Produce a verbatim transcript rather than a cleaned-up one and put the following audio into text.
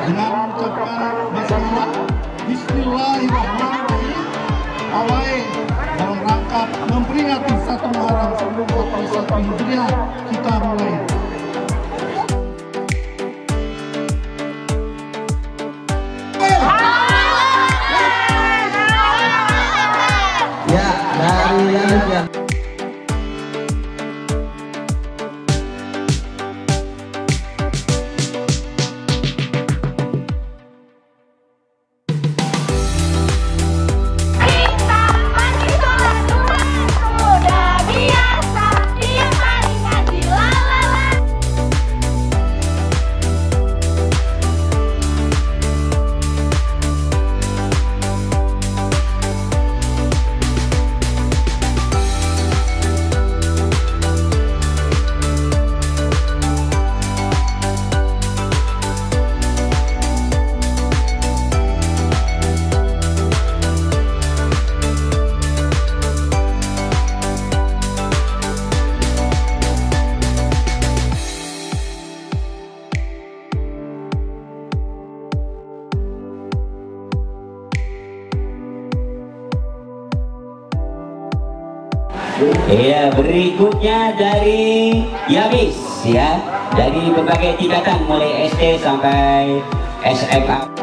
dengan mengucapkan basmalah Bismillahirrahmanirrahim awal dalam rangka memperingati satu Muharram seribu empat puluh satu Hijriah. Kita mulai. Ya, dari yang ya, berikutnya dari Yabis ya, dari berbagai tingkatan mulai S D sampai S M A.